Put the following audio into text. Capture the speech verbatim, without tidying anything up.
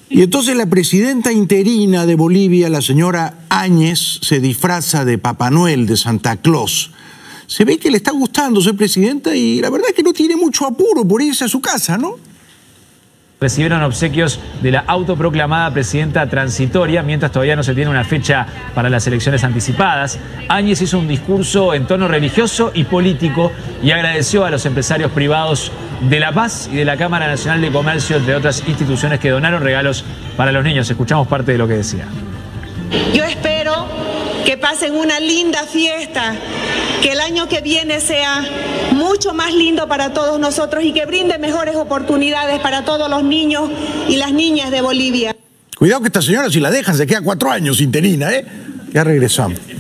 Y entonces la presidenta interina de Bolivia, la señora Áñez, se disfraza de Papá Noel, de Santa Claus. Se ve que le está gustando ser presidenta y la verdad es que no tiene mucho apuro por irse a su casa, ¿no? Recibieron obsequios de la autoproclamada presidenta transitoria, mientras todavía no se tiene una fecha para las elecciones anticipadas. Áñez hizo un discurso en tono religioso y político y agradeció a los empresarios privados de La Paz y de la Cámara Nacional de Comercio, entre otras instituciones que donaron regalos para los niños. Escuchamos parte de lo que decía. Yo espero que pasen una linda fiesta, que el año que viene sea mucho más lindo para todos nosotros y que brinde mejores oportunidades para todos los niños y las niñas de Bolivia. Cuidado que esta señora, si la dejan, se queda cuatro años interina, ¿eh? Ya regresamos.